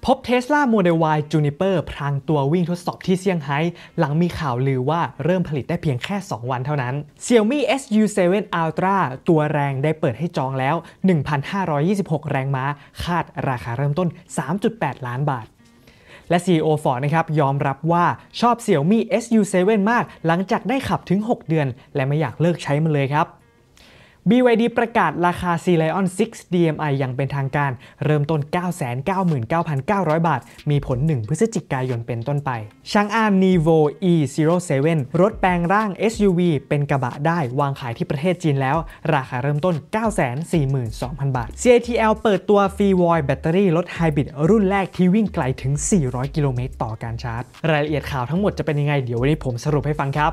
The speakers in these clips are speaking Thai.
พบ Tesla Model Y Juniper พรางตัววิ่งทดสอบที่เซี่ยงไฮ้หลังมีข่าวลือว่าเริ่มผลิตได้เพียงแค่ 2 วันเท่านั้น Xiaomi SU7 Ultra ตัวแรงได้เปิดให้จองแล้ว 1,526 แรงม้าคาดราคาเริ่มต้น 3.8 ล้านบาทและ CEO Ford นะครับยอมรับว่าชอบ Xiaomi SU7 มากหลังจากได้ขับถึง 6 เดือนและไม่อยากเลิกใช้มันเลยครับ BYD ประกาศราคา Sea Lion 6 DMI อย่างเป็นทางการเริ่มต้น 999,900 บาทมีผล 1 พฤศจิกายนเป็นต้นไป Chang'an Nivo E07 รถแปลงร่าง SUV เป็นกระบะได้วางขายที่ประเทศจีนแล้วราคาเริ่มต้น 942,000 บาท CATL เปิดตัว FreeVolt แบตเตอรี่รถไฮบริดรุ่นแรกที่วิ่งไกลถึง 400 กิโลเมตรต่อการชาร์จรายละเอียดข่าวทั้งหมดจะเป็นยังไงเดี๋ยววันนี้ผมสรุปให้ฟังครับ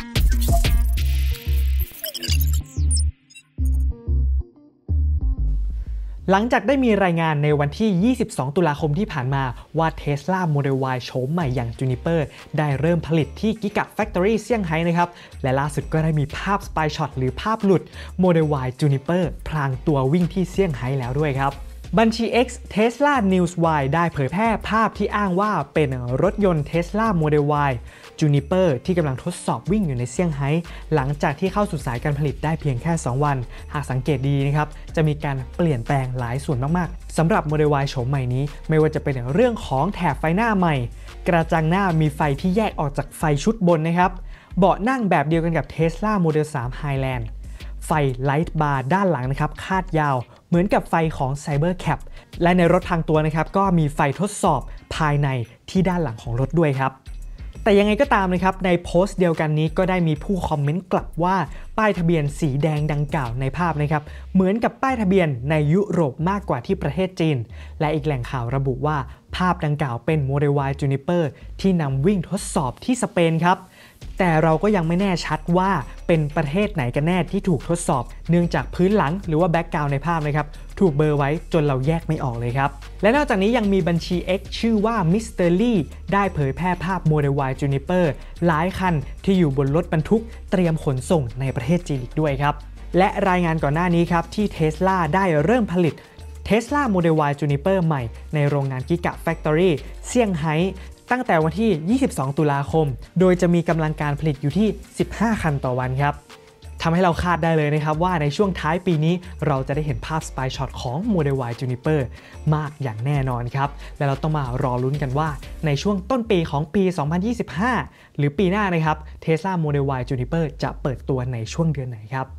หลังจากได้มีรายงานในวันที่ 22 ตุลาคมที่ผ่านมาว่า Tesla Model Y โฉมใหม่อย่าง Juniper ได้เริ่มผลิตที่ Giga Factory เซี่ยงไฮ้นะครับและล่าสุดก็ได้มีภาพ Spy Shot หรือภาพหลุด Model Y Juniper พลางตัววิ่งที่เซี่ยงไฮ้แล้วด้วยครับบัญชี X Tesla News Y ได้เผยแพร่ภาพที่อ้างว่าเป็นรถยนต์ Tesla Model Y Juniper ที่กำลังทดสอบวิ่งอยู่ในเซี่ยงไฮ้หลังจากที่เข้าสู่สายการผลิตได้เพียงแค่ 2 วันหากสังเกตดีนะครับจะมีการเปลี่ยนแปลงหลายส่วนมากๆสำหรับ Model Y โฉมใหม่นี้ไม่ว่าจะเป็นเรื่องของแถบไฟหน้าใหม่กระจังหน้ามีไฟที่แยกออกจากไฟชุดบนนะครับเบาะนั่งแบบเดียวกันกับ Tesla Model 3 Highlandไฟไลท์บาร์ด้านหลังนะครับคาดยาวเหมือนกับไฟของ Cybercab และในรถทางตัวนะครับก็มีไฟทดสอบภายในที่ด้านหลังของรถด้วยครับแต่ยังไงก็ตามนะครับในโพสต์เดียวกันนี้ก็ได้มีผู้คอมเมนต์กลับว่าป้ายทะเบียนสีแดงดังกล่าวในภาพนะครับเหมือนกับป้ายทะเบียนในยุโรปมากกว่าที่ประเทศจีนและอีกแหล่งข่าวระบุว่าภาพดังกล่าวเป็น Model Y Juniper ที่นำวิ่งทดสอบที่สเปนครับแต่เราก็ยังไม่แน่ชัดว่าเป็นประเทศไหนกันแน่ที่ถูกทดสอบเนื่องจากพื้นหลังหรือว่าแบ็กกราวด์ในภาพนะครับถูกเบลอไว้จนเราแยกไม่ออกเลยครับและนอกจากนี้ยังมีบัญชี X ชื่อว่า Mr. Lee ได้เผยแพร่ภาพ Model Y Juniper หลายคันที่อยู่บนรถบรรทุกเตรียมขนส่งในประเทศจีนอีกด้วยครับและรายงานก่อนหน้านี้ครับที่ Tesla ได้เริ่มผลิต Tesla Model Y Juniper ใหม่ในโรงงาน Giga Factory เซี่ยงไฮ้ตั้งแต่วันที่ 22 ตุลาคมโดยจะมีกำลังการผลิตอยู่ที่ 15 คันต่อวันครับทำให้เราคาดได้เลยนะครับว่าในช่วงท้ายปีนี้เราจะได้เห็นภาพ Spy Shot ของ Model Y Juniper มากอย่างแน่นอนครับและเราต้องมารอลุ้นกันว่าในช่วงต้นปีของปี 2025 หรือปีหน้านะครับ Tesla Model Y Juniper จะเปิดตัวในช่วงเดือนไหนครับ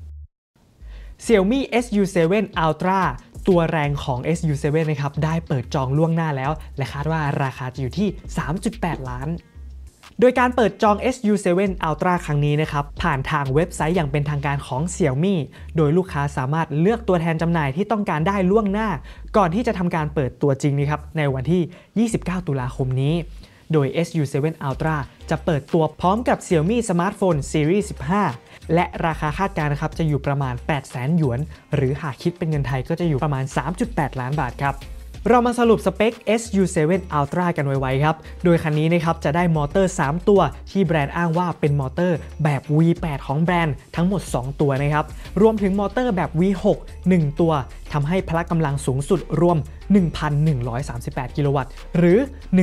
Xiaomi SU7 Ultra ตัวแรงของ SU7 นะครับได้เปิดจองล่วงหน้าแล้วและคาดว่าราคาจะอยู่ที่ 3.8 ล้านโดยการเปิดจอง SU7 Ultra ครั้งนี้นะครับผ่านทางเว็บไซต์อย่างเป็นทางการของ Xiaomi โดยลูกค้าสามารถเลือกตัวแทนจำหน่ายที่ต้องการได้ล่วงหน้าก่อนที่จะทำการเปิดตัวจริงนะครับในวันที่ 29 ตุลาคมนี้โดย SU7 Ultra จะเปิดตัวพร้อมกับ Xiaomi Smartphone Series 15 และราคาคาดการณ์นะครับจะอยู่ประมาณ 800,000 หยวนหรือหากคิดเป็นเงินไทยก็จะอยู่ประมาณ 3.8 ล้านบาทครับเรามาสรุปสเปค SU7 Ultra กันไวๆครับโดยคันนี้นะครับจะได้มอเตอร์ 3 ตัวที่แบรนด์อ้างว่าเป็นมอเตอร์แบบ V8 ของแบรนด์ทั้งหมด 2 ตัวนะครับรวมถึงมอเตอร์แบบ V6 1 ตัวทำให้พละกำลังสูงสุดรวม 1,138 กิโลวัตต์หรือ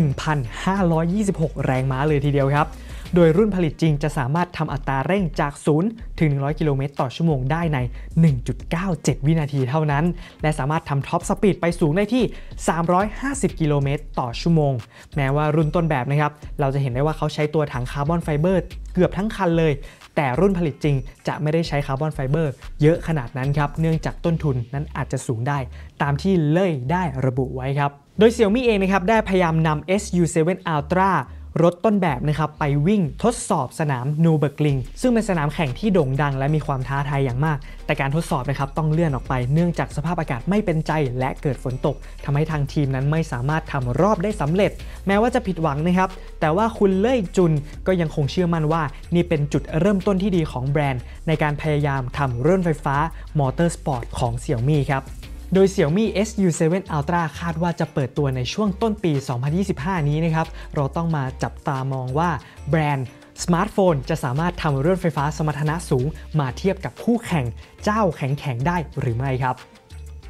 1,526 แรงม้าเลยทีเดียวครับโดยรุ่นผลิตจริงจะสามารถทำอัตราเร่งจาก0 ถึง 100 กิโลเมตรต่อชั่วโมงได้ใน 1.97 วินาทีเท่านั้นและสามารถทำท็อปสปีดไปสูงได้ที่ 350 กิโลเมตรต่อชั่วโมงแม้ว่ารุ่นต้นแบบนะครับเราจะเห็นได้ว่าเขาใช้ตัวถังคาร์บอนไฟเบอร์เกือบทั้งคันเลยแต่รุ่นผลิตจริงจะไม่ได้ใช้คาร์บอนไฟเบอร์เยอะขนาดนั้นครับเนื่องจากต้นทุนนั้นอาจจะสูงได้ตามที่เล่ยได้ระบุไว้ครับโดย Xiaomi เองนะครับได้พยายามนำ SU7 Ultraรถต้นแบบนะครับไปวิ่งทดสอบสนามนูเบิร์กลิงซึ่งเป็นสนามแข่งที่โด่งดังและมีความท้าทายอย่างมากแต่การทดสอบนะครับต้องเลื่อนออกไปเนื่องจากสภาพอากาศไม่เป็นใจและเกิดฝนตกทำให้ทางทีมนั้นไม่สามารถทำรอบได้สำเร็จแม้ว่าจะผิดหวังนะครับแต่ว่าคุณเล่ยจุนก็ยังคงเชื่อมั่นว่านี่เป็นจุดเริ่มต้นที่ดีของแบรนด์ในการพยายามทำรถไฟฟ้ามอเตอร์สปอร์ตของ Xiaomi ครับโดย Xiaomi SU7 Ultra คาดว่าจะเปิดตัวในช่วงต้นปี 2025 นี้นะครับเราต้องมาจับตามองว่าแบรนด์สมาร์ทโฟนจะสามารถทำรถไฟฟ้าสมรรถนะสูงมาเทียบกับคู่แข่งเจ้าแข็งๆได้หรือไม่ครับ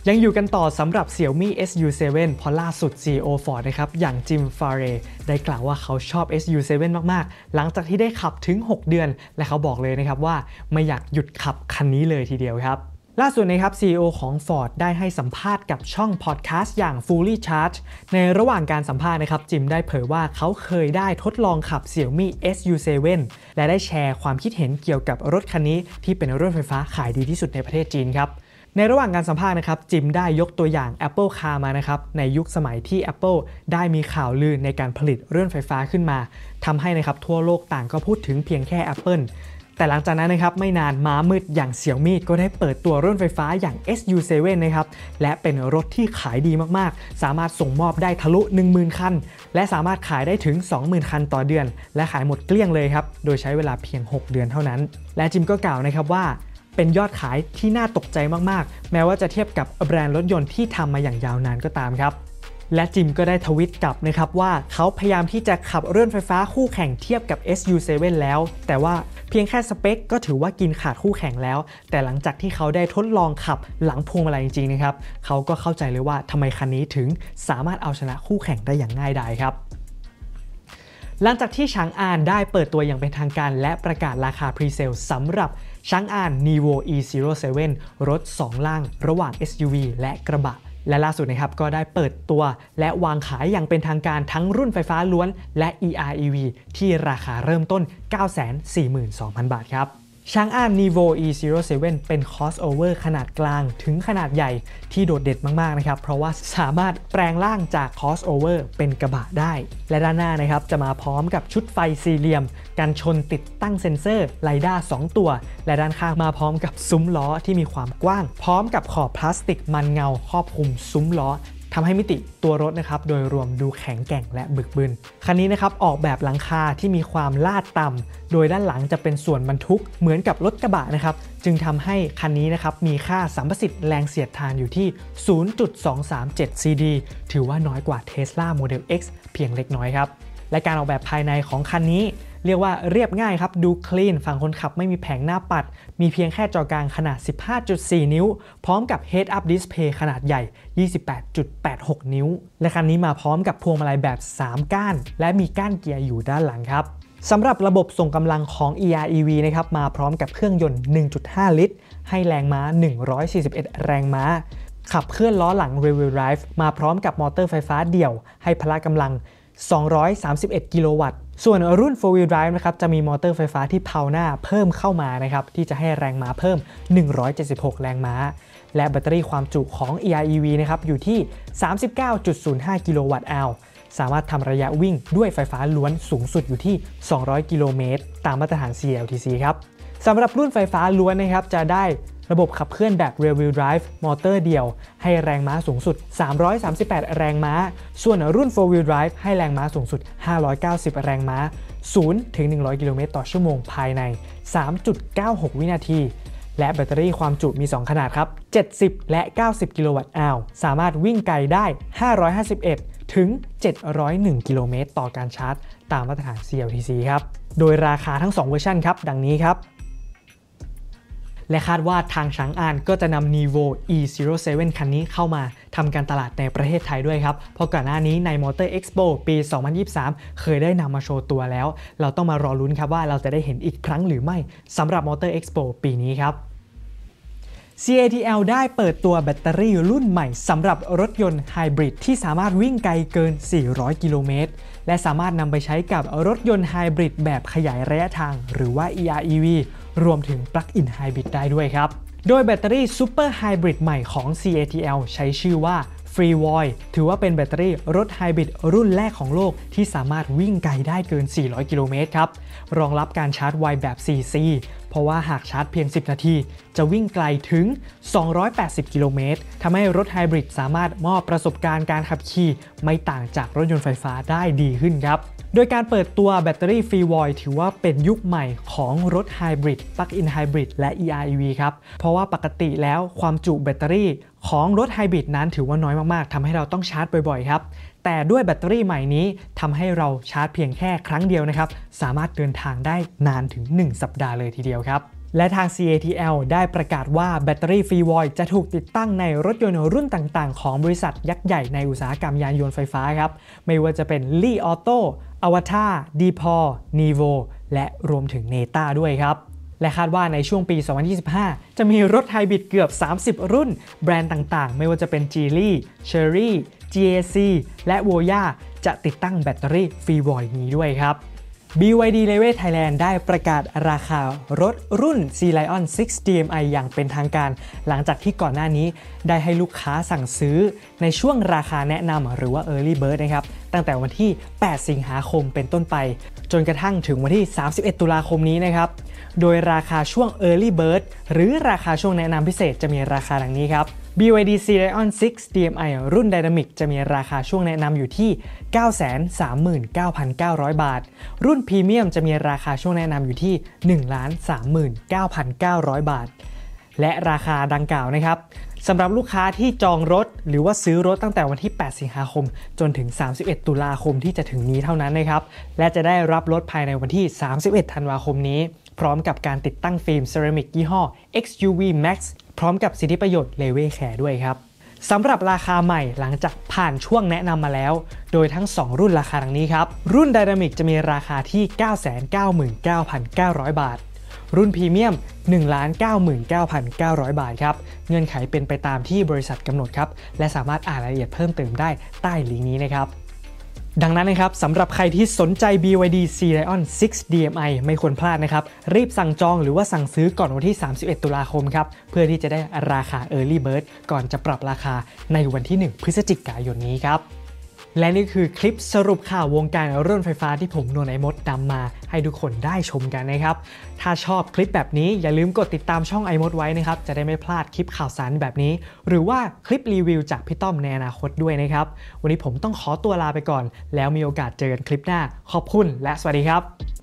ยังอยู่กันต่อสำหรับ Xiaomi SU7 เพราะล่าสุด CEO Ford นะครับอย่างจิม ฟาเรย์ได้กล่าวว่าเขาชอบ SU7 มากๆหลังจากที่ได้ขับถึง6เดือนและเขาบอกเลยนะครับว่าไม่อยากหยุดขับคันนี้เลยทีเดียวครับล่าสุดนะครับ CEO ของ Ford ได้ให้สัมภาษณ์กับช่องพอดแคสต์อย่าง Fully Charged ในระหว่างการสัมภาษณ์นะครับจิมได้เผยว่าเขาเคยได้ทดลองขับ Xiaomi SU7 และได้แชร์ความคิดเห็นเกี่ยวกับรถคันนี้ที่เป็นรถไฟฟ้าขายดีที่สุดในประเทศจีนครับในระหว่างการสัมภาษณ์นะครับจิมได้ยกตัวอย่าง Apple Car มานะครับในยุคสมัยที่ Apple ได้มีข่าวลือในการผลิตรถไฟฟ้าขึ้นมาทำให้นะครับทั่วโลกต่างก็พูดถึงเพียงแค่ Apple แต่หลังจากนั้นนะครับไม่นานม้ามืดอย่าง Xiaomi ก็ได้เปิดตัวรถไฟฟ้าอย่าง SU7 นะครับและเป็นรถที่ขายดีมากๆสามารถส่งมอบได้ทะลุ 10,000 คันและสามารถขายได้ถึง 20,000 คันต่อเดือนและขายหมดเกลี้ยงเลยครับโดยใช้เวลาเพียง6เดือนเท่านั้นและจิมก็กล่าวนะครับว่าเป็นยอดขายที่น่าตกใจมากๆแม้ว่าจะเทียบกับแบรนด์รถยนต์ที่ทำมาอย่างยาวนานก็ตามครับและจิมก็ได้ทวิตกลับนะครับว่าเขาพยายามที่จะขับรถไฟฟ้าคู่แข่งเทียบกับ SU7 แล้วแต่ว่าเพียงแค่สเปคก็ถือว่ากินขาดคู่แข่งแล้วแต่หลังจากที่เขาได้ทดลองขับหลังพวงมาลัยจริงๆนะครับเขาก็เข้าใจเลยว่าทำไมคันนี้ถึงสามารถเอาชนะคู่แข่งได้อย่างง่ายดายครับหลังจากที่ชางอานได้เปิดตัวอย่างเป็นทางการและประกาศราคาพรีเซลสำหรับชางอาน Nivo E07 รถ2ล่างระหว่าง SUV และกระบะและล่าสุดนะครับก็ได้เปิดตัวและวางขายอย่างเป็นทางการทั้งรุ่นไฟฟ้าล้วนและ EREV ที่ราคาเริ่มต้น 942,000 บาทครับชางอ้าน Nivo E07 เป็น crossover ขนาดกลางถึงขนาดใหญ่ที่โดดเด่นมากๆนะครับเพราะว่าสามารถแปลงร่างจาก crossover เป็นกระบะได้และด้านหน้านะครับจะมาพร้อมกับชุดไฟสี่เหลี่ยมกันชนติดตั้งเซ็นเซอร์ไรด้า2ตัวและด้านข้างมาพร้อมกับซุ้มล้อที่มีความกว้างพร้อมกับขอบพลาสติกมันเงาครอบคลุมซุ้มล้อทำให้มิติตัวรถนะครับโดยรวมดูแข็งแกร่งและบึกบึนคันนี้นะครับออกแบบหลังคาที่มีความลาดต่ำโดยด้านหลังจะเป็นส่วนบรรทุกเหมือนกับรถกระบะนะครับจึงทำให้คันนี้นะครับมีค่าสัมประสิทธิ์แรงเสียดทานอยู่ที่ 0.237 CD ถือว่าน้อยกว่า Tesla Model X เพียงเล็กน้อยครับและการออกแบบภายในของคันนี้เรียกว่าเรียบง่ายครับดูคลีนฝั่งคนขับไม่มีแผงหน้าปัดมีเพียงแค่จอกลางขนาด 15.4 นิ้วพร้อมกับ Head Up Display ขนาดใหญ่ 28.86 นิ้วและคันนี้มาพร้อมกับพวงมาลัยแบบ3ก้านและมีก้านเกียร์อยู่ด้านหลังครับสำหรับระบบส่งกำลังของ EREV นะครับมาพร้อมกับเครื่องยนต์ 1.5 ลิตรให้แรงม้า141แรงม้าขับเคลื่อนล้อหลัง Rear Wheel Drive มาพร้อมกับมอเตอร์ไฟฟ้าเดี่ยวให้พละกำลัง231 กิโลวัตต์ส่วนรุ่น 4 Wheel Drive นะครับจะมีมอเตอร์ไฟฟ้าที่เพาหน้าเพิ่มเข้ามานะครับที่จะให้แรงม้าเพิ่ม176แรงม้าและแบตเตอรี่ความจุของ EREV นะครับอยู่ที่ 39.05 กิโลวัตต์อาวสามารถทำระยะวิ่งด้วยไฟฟ้าล้วนสูงสุดอยู่ที่200กิโลเมตรตามมาตรฐาน CLTC ครับสำหรับรุ่นไฟฟ้าล้วนนะครับจะได้ระบบขับเคลื่อนแบบ Rear Wheel Drive มอเตอร์เดี่ยวให้แรงม้าสูงสุด338แรงม้าส่วนรุ่น 4 Wheel Drive ให้แรงม้าสูงสุด590แรงม้า0 ถึง 100 กิโลเมตรต่อชั่วโมงภายใน 3.96 วินาทีและแบตเตอรี่ความจุมี2ขนาดครับ70และ90กิโลวัตต์อาวสามารถวิ่งไกลได้551ถึง701กิโลเมตรต่อการชาร์จตามมาตรฐาน CLTC ครับโดยราคาทั้ง2เวอร์ชันครับดังนี้ครับและคาดว่าทางชางอานก็จะนำ Nivo E07 คันนี้เข้ามาทำการตลาดในประเทศไทยด้วยครับเพราะก่อนหน้านี้ใน Motor Expo ปี 2023 เคยได้นำมาโชว์ตัวแล้วเราต้องมารอลุ้นครับว่าเราจะได้เห็นอีกครั้งหรือไม่สำหรับ Motor Expo ปีนี้ครับ CATL ได้เปิดตัวแบตเตอรี่รุ่นใหม่สำหรับรถยนต์ไฮบริดที่สามารถวิ่งไกลเกิน400กิโลเมตรและสามารถนำไปใช้กับรถยนต์ไฮบริดแบบขยายระยะทางหรือว่า EREV รวมถึง Plug-in Hybrid ได้ด้วยครับโดยแบตเตอรี่ Super Hybrid ใหม่ของ CATL ใช้ชื่อว่า FreeVoy ถือว่าเป็นแบตเตอรี่รถไฮบริดรุ่นแรกของโลกที่สามารถวิ่งไกลได้เกิน400กิโลเมตรครับรองรับการชาร์จไวแบบ 4C เพราะว่าหากชาร์จเพียง10นาทีจะวิ่งไกลถึง280กิโลเมตรทำให้รถไฮบริดสามารถมอบประสบการณ์การขับขี่ไม่ต่างจากรถยนต์ไฟฟ้าได้ดีขึ้นครับโดยการเปิดตัวแบตเตอรี่ FreeVoy ถือว่าเป็นยุคใหม่ของรถไฮบริด Plug-in Hybrid และ EREV ครับเพราะว่าปกติแล้วความจุแบตเตอรี่ของรถไฮบริดนั้นถือว่าน้อยมากๆทำให้เราต้องชาร์จบ่อยๆครับแต่ด้วยแบตเตอรี่ใหม่นี้ทำให้เราชาร์จเพียงแค่ครั้งเดียวนะครับสามารถเดินทางได้นานถึง1สัปดาห์เลยทีเดียวครับและทาง CATL ได้ประกาศว่าแบตเตอรี่ฟรีวอยล์จะถูกติดตั้งในรถยนต์รุ่นต่างๆของบริษัทยักษ์ใหญ่ในอุตสาหกรรมยานยนต์ไฟฟ้าครับไม่ว่าจะเป็น Li Auto Avatar Deepal Nivo และรวมถึง Neta ด้วยครับและคาดว่าในช่วงปี 2025 จะมีรถไฮบริดเกือบ 30 รุ่นแบรนด์ต่างๆไม่ว่าจะเป็น Geely Chery GAC และ Voya จะติดตั้งแบตเตอรี่ฟรีวอยล์นี้ด้วยครับBYD Level Thailand ได้ประกาศราคารถรุ่น Sea Lion 6 DMI อย่างเป็นทางการหลังจากที่ก่อนหน้านี้ได้ให้ลูกค้าสั่งซื้อในช่วงราคาแนะนำหรือว่า Early Bird นะครับตั้งแต่วันที่ 8 สิงหาคมเป็นต้นไปจนกระทั่งถึงวันที่ 31 ตุลาคมนี้นะครับโดยราคาช่วง Early Bird หรือราคาช่วงแนะนำพิเศษจะมีราคาดังนี้ครับBYD Sea Lion 6 DMI รุ่น Dynamic จะมีราคาช่วงแนะนำอยู่ที่ 939,900 บาทรุ่น Premium จะมีราคาช่วงแนะนำอยู่ที่ 139,900 บาทและราคาดังกล่าวนะครับสำหรับลูกค้าที่จองรถหรือว่าซื้อรถตั้งแต่วันที่ 8 สิงหาคมจนถึง 31 ตุลาคมที่จะถึงนี้เท่านั้นนะครับและจะได้รับรถภายในวันที่ 31 ธันวาคมนี้พร้อมกับการติดตั้งฟิล์มเซรามิกยี่ห้อ XUV Max พร้อมกับสิทธิประโยชน์ Level Care ด้วยครับสำหรับราคาใหม่หลังจากผ่านช่วงแนะนำมาแล้วโดยทั้ง2รุ่นราคาดังนี้ครับรุ่น Dynamic จะมีราคาที่ 999,900 บาทรุ่นพรีเมียม 1,99,900 บาทครับเงื่อนไขเป็นไปตามที่บริษัทกำหนดครับและสามารถอ่านรายละเอียดเพิ่มเติมได้ใต้ลิงก์นี้นะครับดังนั้นนะครับสำหรับใครที่สนใจ BYD Sea Lion 6 DMI ไม่ควรพลาดนะครับรีบสั่งจองหรือว่าสั่งซื้อก่อนวันที่ 31 ตุลาคมครับเพื่อที่จะได้ราคา Early Bird ก่อนจะปรับราคาในวันที่ 1 พฤศจิกายนนี้ครับและนี่คือคลิปสรุปข่าววงการรถไฟฟ้าที่ผมนนท์ไอมดนำมาให้ทุกคนได้ชมกันนะครับถ้าชอบคลิปแบบนี้อย่าลืมกดติดตามช่องไอมดไว้นะครับจะได้ไม่พลาดคลิปข่าวสารแบบนี้หรือว่าคลิปรีวิวจากพี่ต้อมในอนาคตด้วยนะครับวันนี้ผมต้องขอตัวลาไปก่อนแล้วมีโอกาสเจอกันคลิปหน้าขอบคุณและสวัสดีครับ